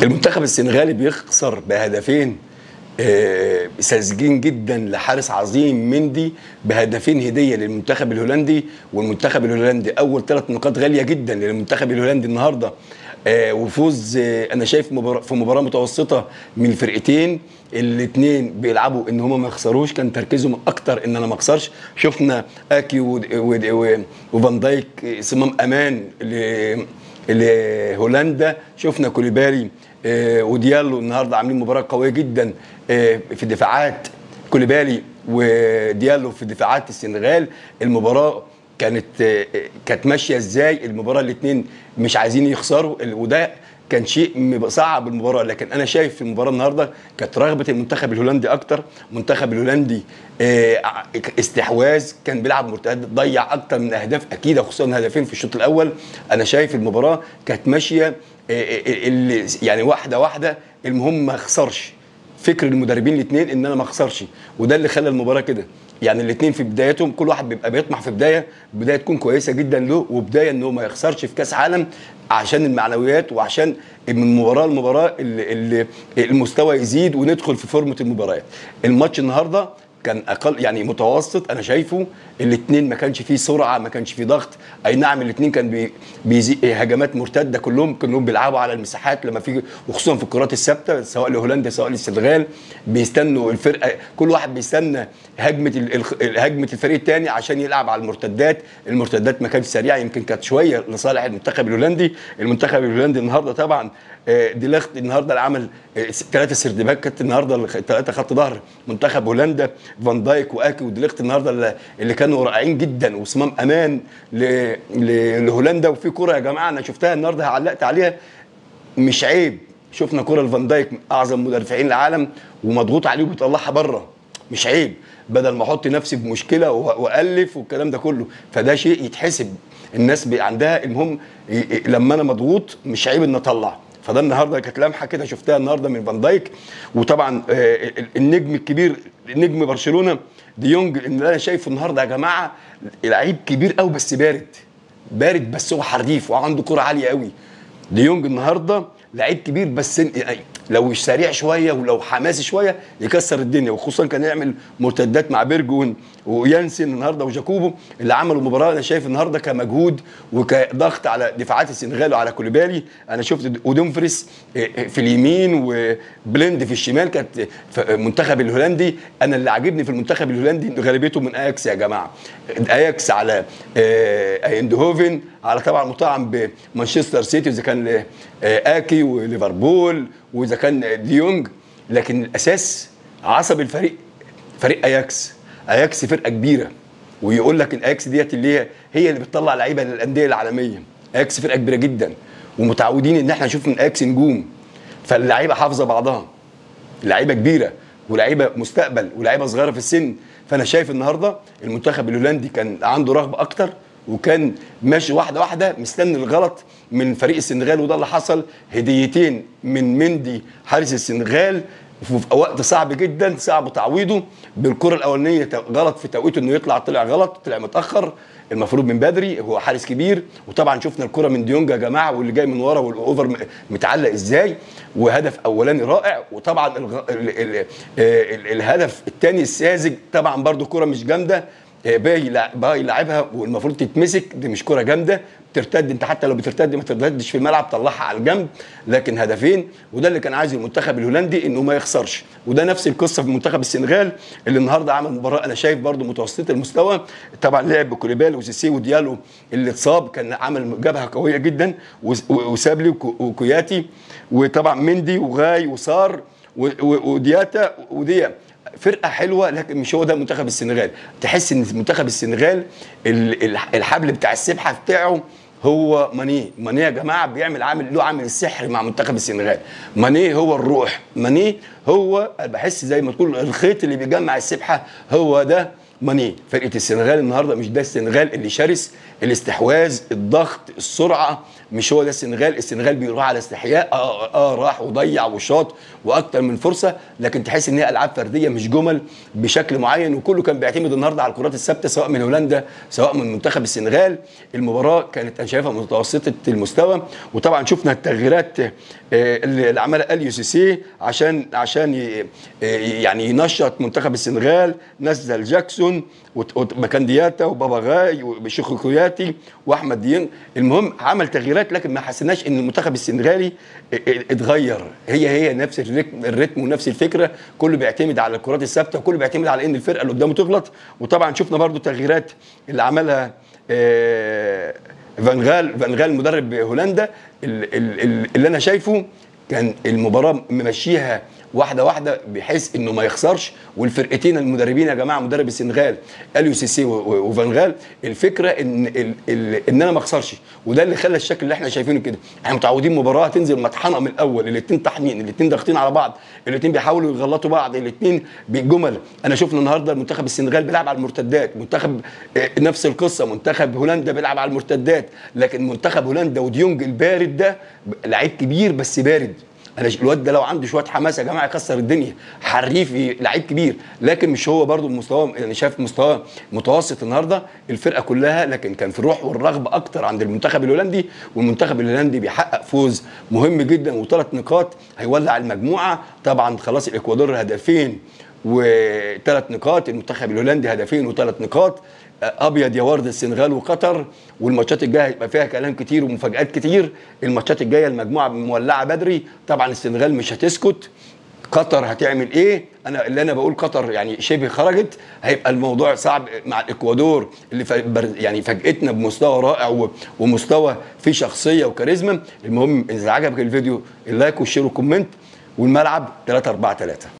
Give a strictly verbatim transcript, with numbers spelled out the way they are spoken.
المنتخب السنغالي بيخسر بهدفين آه، ساذجين جدا لحارس عظيم مندي، بهدفين هديه للمنتخب الهولندي. والمنتخب الهولندي اول ثلاث نقاط غاليه جدا للمنتخب الهولندي النهارده. آه، وفوز آه، انا شايف مباراة في مباراه متوسطه من الفرقتين، الاثنين بيلعبوا ان هم ما يخسروش، كان تركيزهم اكتر ان انا ما اخسرش. شفنا اكي وفان دايك صمام امان لهولندا، شفنا كوليبالي آه، وديالو النهارده عاملين مباراه قويه جدا آه، في دفاعات. كوليبالي وديالو في دفاعات السنغال. المباراه كانت آه، كانت ماشيه ازاي؟ المباراه الاثنين مش عايزين يخسروا، وده كان شيء صعب المباراه. لكن انا شايف في المباراه النهارده كانت رغبه المنتخب الهولندي اكتر. المنتخب الهولندي آه، استحواذ، كان بيلعب مرتدات، ضيع اكتر من اهداف اكيد، خصوصا هدفين في الشوط الاول. انا شايف المباراه كانت ماشيه اللي يعني واحده واحده، المهم ما اخسرش. فكر المدربين الاثنين ان انا ما اخسرش، وده اللي خلى المباراه كده. يعني الاثنين في بدايتهم كل واحد بيبقى بيطمح في بدايه بدايه تكون كويسه جدا له، وبدايه انه ما يخسرش في كاس عالم، عشان المعنويات وعشان من مباراه لمباراه المستوى يزيد وندخل في فورمه المباريات. الماتش النهارده كان اقل يعني متوسط، انا شايفه الاثنين ما كانش فيه سرعه، ما كانش فيه ضغط. اي نعم الاثنين كان بي بيزي هجمات مرتده، كلهم كلهم بيلعبوا على المساحات لما في، وخصوصا في الكرات الثابته سواء لهولندا سواء للسنغال، بيستنوا الفرقه، كل واحد بيستنى هجمه هجمه الفريق الثاني عشان يلعب على المرتدات. المرتدات ما كانتش سريعه، يمكن كانت شويه لصالح المنتخب الهولندي. المنتخب الهولندي النهارده طبعا دي لخت النهارده اللي عمل ثلاثه سردباكات النهارده، ثلاثه خط ظهر منتخب هولندا، فان دايك واكي وديليخت النهارده اللي كانوا رائعين جدا، وصمام امان لهولندا. وفي كره يا جماعه انا شفتها النهارده علقت عليها، مش عيب. شفنا كره لفان دايك اعظم مدافعين العالم ومضغوط عليه وبيطلعها بره، مش عيب، بدل ما احط نفسي في مشكله والف والكلام ده كله. فده شيء يتحسب، الناس عندها المهم لما انا مضغوط مش عيب ان اطلع. فده النهارده كانت لمحه كده شفتها النهارده من فان دايك. وطبعا النجم الكبير نجم برشلونه ديونج، اللي انا شايفه النهارده يا جماعه لعيب كبير قوي، بس بارد بارد بس هو حريف وعنده كره عاليه قوي. ديونج النهارده لعيب كبير، بس لو سريع شويه ولو حماسي شويه يكسر الدنيا، وخصوصا كان يعمل مرتدات مع بيرجو ويانسن النهارده وجاكوبو اللي عملوا مباراه. انا شايف النهارده كمجهود وكضغط على دفاعات السنغال وعلى كوليبالي. انا شفت ودومفريس في اليمين وبلند في الشمال. كانت المنتخب الهولندي، انا اللي عاجبني في المنتخب الهولندي غالبيته من اياكس يا جماعه. اياكس على ايندهوفن، على طبعا مطعم بمانشستر سيتي، اذا كان اكي وليفربول واذا كان ديونج، لكن الاساس عصب الفريق فريق اياكس. اياكس فرقه كبيره، ويقول لك الاياكس ديت اللي هي هي اللي بتطلع لعيبه للانديه العالميه. اياكس فرقه كبيره جدا، ومتعودين ان احنا نشوف من اياكس نجوم، فاللعيبه حافظه بعضها، لعيبه كبيره ولعيبه مستقبل ولعيبه صغيره في السن. فانا شايف النهارده المنتخب الهولندي كان عنده رغبه اكتر، وكان ماشي واحده واحده مستني الغلط من فريق السنغال، وده اللي حصل. هديتين من مندي حارس السنغال في وقت صعب جدا، صعب تعويضه. بالكره الاولانيه غلط في توقيته انه يطلع، طلع غلط، طلع متاخر، المفروض من بدري، هو حارس كبير. وطبعا شفنا الكره من ديونج يا جماعه، واللي جاي من ورا والاوفر متعلق ازاي، وهدف اولاني رائع. وطبعا ال ال ال ال الهدف الثاني الساذج طبعا برده كره مش جامده، باقي باقي لاعبها والمفروض تتمسك، دي مش كره جامده ترتد، انت حتى لو بترتد ما ترتدش في الملعب، طلعها على الجنب. لكن هدفين، وده اللي كان عايز المنتخب الهولندي انه ما يخسرش. وده نفس القصه في منتخب السنغال اللي النهارده عمل مباراه انا شايف برده متوسطه المستوى. طبعا لعب بكوليبالي وسيسي وديالو اللي اتصاب، كان عمل جبهه قويه جدا، وسابلي وكوياتي، وطبعا مندي وغاي وصار ودياتا وديا. فرقه حلوه، لكن مش هو ده منتخب السنغال. تحس ان منتخب السنغال الحبل بتاع السبحه بتاعه هو ماني. ماني يا جماعه بيعمل عامل له عامل السحر مع منتخب السنغال. ماني هو الروح، ماني هو بحس زي ما تقول الخيط اللي بيجمع السبحه، هو ده ماني. فرقه السنغال النهارده مش ده السنغال اللي شرس، الاستحواذ، الضغط، السرعه، مش هو ده السنغال. السنغال بيروح على استحياء، اه, آه راح وضيع وشاط واكتر من فرصه، لكن تحس ان هي العاب فرديه مش جمل بشكل معين، وكله كان بيعتمد النهارده على الكرات الثابته سواء من هولندا سواء من منتخب السنغال. المباراه كانت انا شايفها متوسطه المستوى، وطبعا شفنا التغييرات اللي عملها اليو سي سي عشان عشان يعني ينشط منتخب السنغال. نزل جاكسون ومكان دياتا وبابا غاي وشيخو كوياتي واحمد ديين. المهم عمل تغييرات، لكن ما حسيناش ان المنتخب السنغالي اتغير، هي هي نفس الريتم, الريتم ونفس الفكره، كله بيعتمد على الكرات الثابته وكله بيعتمد على ان الفرقه اللي قدامه تغلط. وطبعا شفنا برضو التغييرات اللي عملها فان غال فان غال مدرب هولندا، اللي انا شايفه كان المباراه ممشيها واحده واحده بحيث انه ما يخسرش. والفرقتين المدربين يا جماعه، مدرب السنغال اليو سي سي وفان غال، الفكره ان ال ال ان انا ما اخسرش، وده اللي خلى الشكل اللي احنا شايفينه كده. احنا متعودين مباراه تنزل مطحنه من الاول، الاثنين طحنين، الاثنين ضاغطين على بعض، الاثنين بيحاولوا يغلطوا بعض، الاثنين بالجمل. انا شفنا النهارده منتخب السنغال بيلعب على المرتدات، منتخب نفس القصه، منتخب هولندا بيلعب على المرتدات، لكن منتخب هولندا وديونج البارد ده لعيب كبير بس بارد. انا الواد ده لو عنده شويه حماس يا جماعه يكسر الدنيا، حريفي لعيب كبير، لكن مش هو برده مستواه. يعني شايف مستواه متوسط النهارده الفرقه كلها، لكن كان في الروح والرغبه اكتر عند المنتخب الهولندي، والمنتخب الهولندي بيحقق فوز مهم جدا وثلاث نقاط هيولع المجموعه. طبعا خلاص الاكوادور هدفين وثلاث نقاط، المنتخب الهولندي هدفين وثلاث نقاط. ابيض يا ورد السنغال وقطر، والماتشات الجايه هيبقى فيها كلام كتير ومفاجآت كتير. الماتشات الجايه المجموعه مولعه بدري، طبعا السنغال مش هتسكت. قطر هتعمل ايه؟ انا اللي انا بقول قطر يعني شبه خرجت، هيبقى الموضوع صعب مع الاكوادور اللي يعني فاجئتنا بمستوى رائع ومستوى فيه شخصيه وكاريزما. المهم اذا عجبك الفيديو اللايك والشير والكومنت، والملعب ثلاثة أربعة ثلاثة.